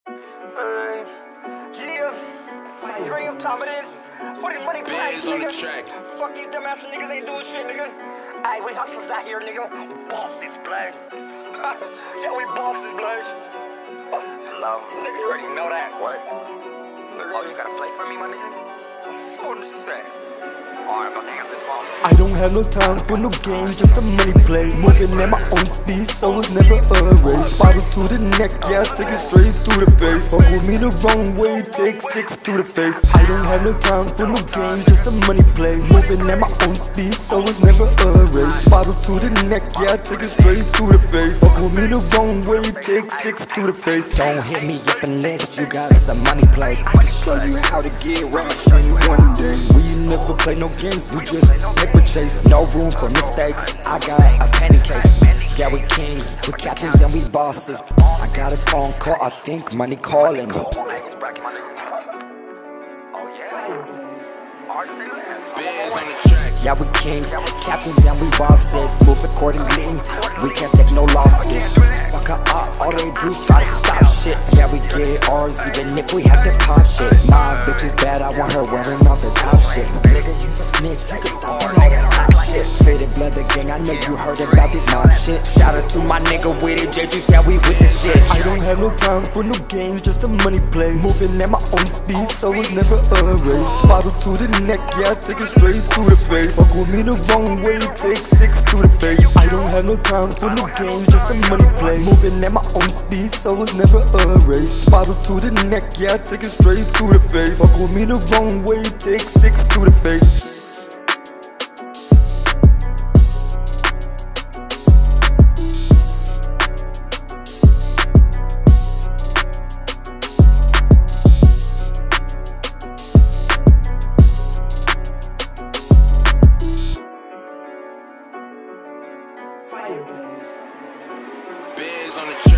Yeah, bring up top of this. For the money bags, nigga. Fuck these dumbass niggas ain't doing shit, nigga. Aye, we hustlers out here, nigga. We boss this blood. Yeah, we boss this blood. Hello. Nigga, you already know that. What? Nigga, oh, you gotta play for me, my nigga? What to say? Alright, I'm about to hang up this phone. I don't have no time for no games, just a money play. Moving at my own speed, so it's never a race. Bottle to the neck, yeah, take it straight through the face. Fuck with me the wrong way, take 6 to the face. I don't have no time for no games, just a money play. Moving at my own speed, so it's never a race. Bottle to the neck, yeah, take it straight through the face. Fuck with me the wrong way, take 6 to the face. Don't hit me up unless you got some money play. I can show you how to get rich in one day. We never play no games, we just paper chase. No room for mistakes, I got a penny case. Yeah, we kings, we captains and we bosses. I got a phone call, I think money calling. Oh yeah. Yeah, we kings, captains and we bosses. Move accordingly, we can't take no losses. Fuck up, all they do try to stop shit. Yeah, we get ours even if we have to pop shit. My bitch is bad, I want her wearing all the top shit. Nigga, you's a snitch, you can stop on all that top shit. Faded blood the gang, I know you heard about this mob shit. Shout out to my nigga with it, JG, yeah, we with this shit. I don't have no time for no games, just a money play. Moving at my own speed, so it's never a race. Bottle to the neck, yeah, take it straight through the face. Fuck with me the wrong way, take 6 to the face. I don't have no time for no games, just a money play. Moving at my own speed, so it's never a race. Bottle to the neck, yeah, take it straight through the face. Fuck with me the wrong way, take 6 to the face. Biz on the track.